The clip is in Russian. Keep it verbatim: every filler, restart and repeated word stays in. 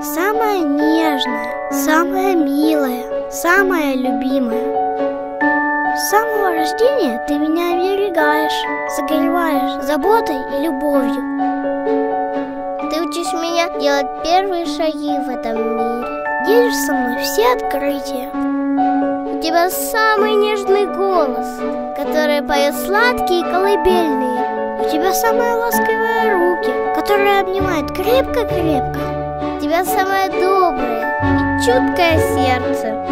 самая нежная, самая милая, самая любимая. С самого рождения ты меня оберегаешь, согреваешь заботой и любовью. Ты учишь меня делать первые шаги в этом мире. Делишь со мной все открытия. У тебя самый нежный голос, который поет сладкие колыбельные. У тебя самые ласковые руки, которые обнимают крепко-крепко. У тебя самое доброе и чуткое сердце.